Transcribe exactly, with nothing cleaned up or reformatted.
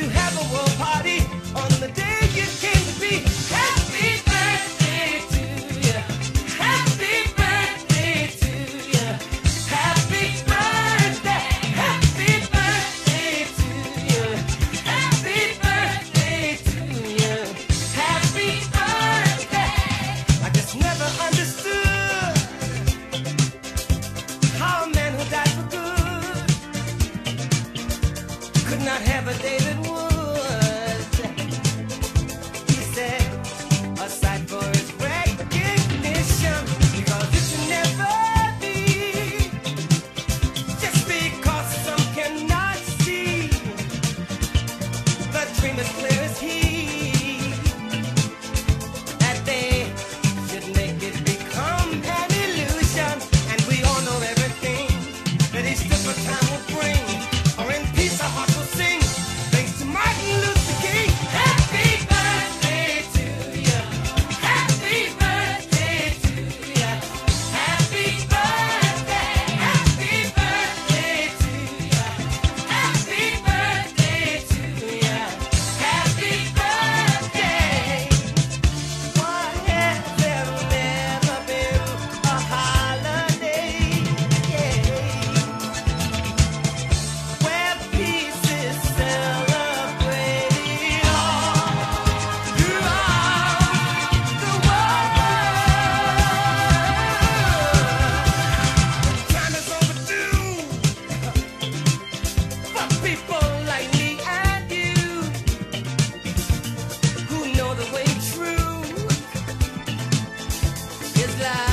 to have a world party on the day you came to be. Happy birthday to you. Happy birthday to you. Happy birthday. Happy birthday to you. Happy birthday to you. Happy birthday. I just never understood how a man who died for good could not have a David Wood. He said, aside for his recognition, because it should never be, just because some cannot see, the dream is clear as he, that they should make it become an illusion. And we all know everything that each different time will bring, or in peace our hearts will sing. Thanks to Martin Luther King. Happy birthday to you. Happy birthday to you. Happy birthday. Happy birthday to you. Happy birthday to you. Happy birthday. Why has there never been a holiday? Yeah. Where peace is celebrated all throughout the world. Time is overdue for people like me and you, who know the way truth is life.